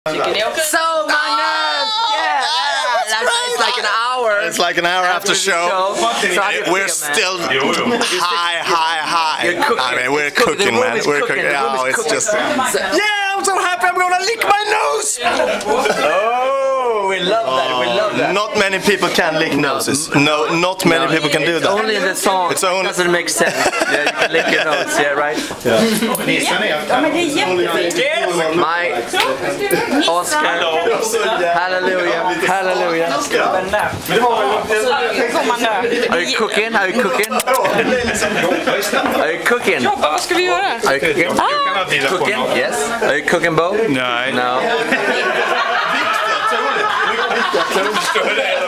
So Magnus! Yeah! It's like an hour. It's like an hour after show. We're still high. I mean, we're cooking, man. We're cooking. Oh, it's just. Yeah, I'm so happy. I'm gonna lick my nose. Oh, we love that. We love that. Not many people can lick noses. No, not many people can do that. Only in the song. It's only. Doesn't make sense. Yeah, you can lick your nose. Yeah, right. Mike, Oscar, hallelujah, hallelujah. Are you cooking? Are you cooking? Are you cooking? Vad ska vi göra? Are you cooking? Cooking? Yes. Are you cooking, Bo? No. No.